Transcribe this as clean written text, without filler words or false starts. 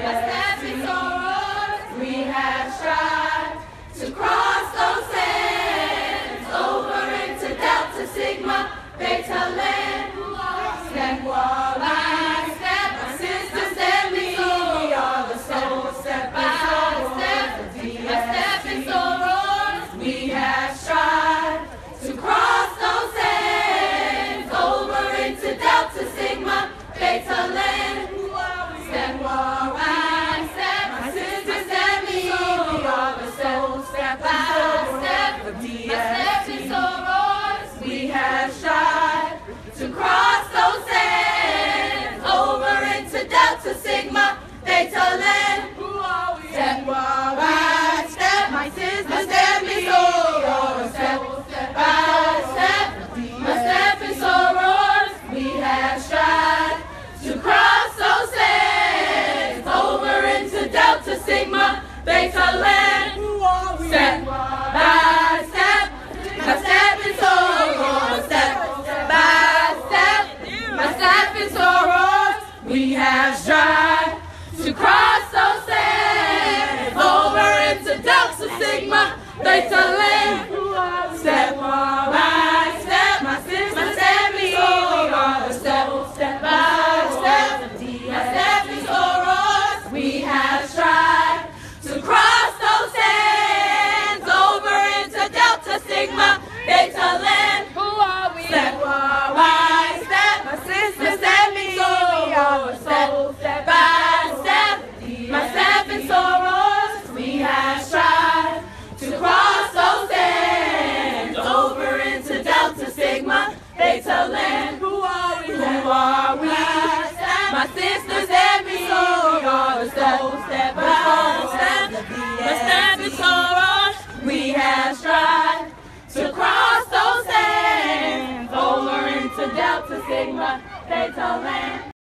stepping stones. We have strived to cross those sands over into Delta Sigma, Beta Land. Step while I step, my sisters and me are the soul. Step by step, my stepping stones. We have strived to cross those sands over into Delta Sigma, Beta Land. Step while I step, my sisters and me are the soul. Step by step, my stepping stones. We have strived to cross those sands over into Delta Sigma, Beta Land. Step while I step, my sisters and me are the soul. Step by step, my stepping stones. We have strived to cross those sands over into Delta Sigma, Beta Land. Step by step, my stepping stones. Step by step, my stepping stones. We have strived to cross those sands over into Delta Sigma, Beta Land. Step while I step, my sisters and me are the soul. Step by step, my stepping stones. We have strived to cross those sands over into Delta Sigma, Beta Land. Step while I step, my sisters and me are the soul. Step by step, my stepping stones. We have strived to cross those sands over into Delta Sigma, Beta Land. Who are we? My sisters and me are the soul. Step by step, my stepping stones. We have strived to cross those sands over into Delta Sigma, Beta Land.